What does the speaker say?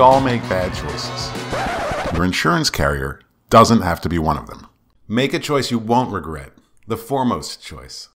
all make bad choices. Your insurance carrier doesn't have to be one of them. Make a choice you won't regret. The foremost choice.